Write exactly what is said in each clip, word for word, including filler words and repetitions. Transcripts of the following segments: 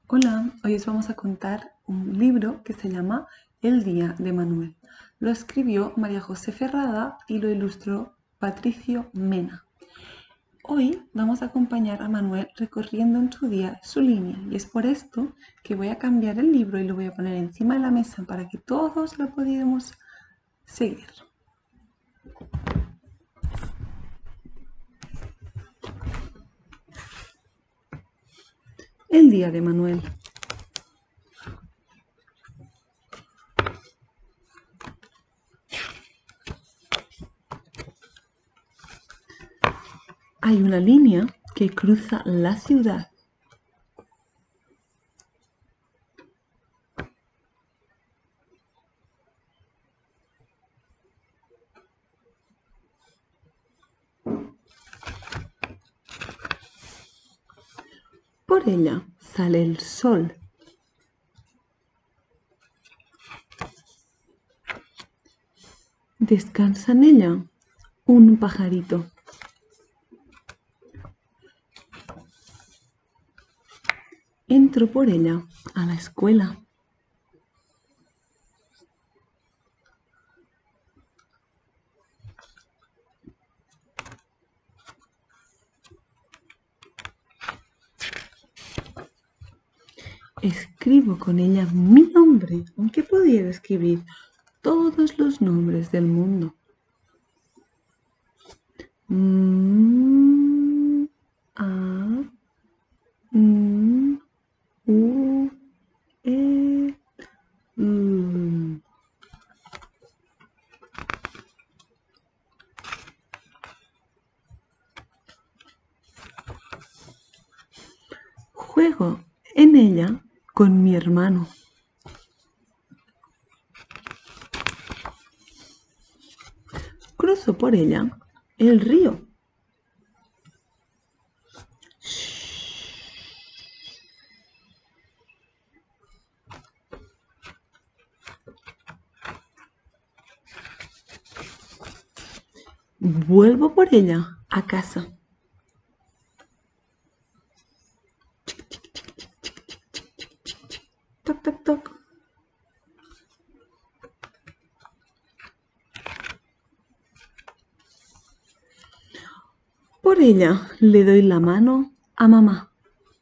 Hola, hoy os vamos a contar un libro que se llama El día de Manuel. Lo escribió María José Ferrada y lo ilustró Patricio Mena. Hoy vamos a acompañar a Manuel recorriendo en su día su línea y es por esto que voy a cambiar el libro y lo voy a poner encima de la mesa para que todos lo podamos seguir. El día de Manuel. Hay una línea que cruza la ciudad. Por ella sale el sol. Descansa en ella un pajarito. Entro por ella a la escuela. Escribo con ella mi nombre, aunque pudiera escribir todos los nombres del mundo. Mm, A, N, U, E, U. Juego en ella con mi hermano. Cruzo por ella el río. Vuelvo por ella a casa. Toc, toc, toc. Por ella le doy la mano a mamá.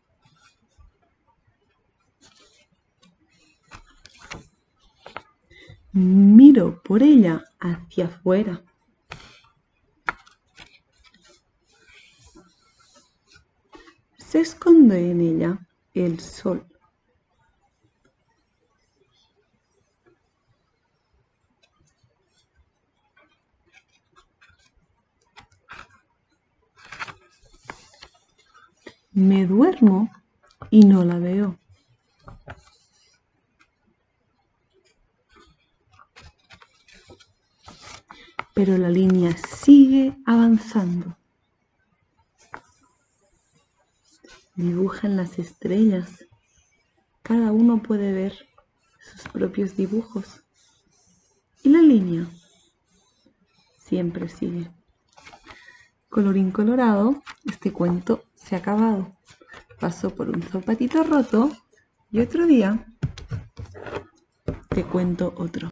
Miro por ella hacia afuera. Se esconde en ella el sol. Me duermo y no la veo. Pero la línea sigue avanzando. Dibujan las estrellas. Cada uno puede ver sus propios dibujos. Y la línea siempre sigue. Colorín colorado, este cuento se ha acabado. Pasó por un zapatito roto y otro día te cuento otro.